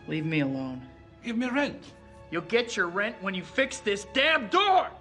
Leave me alone. Give me rent. You'll get your rent when you fix this damn door!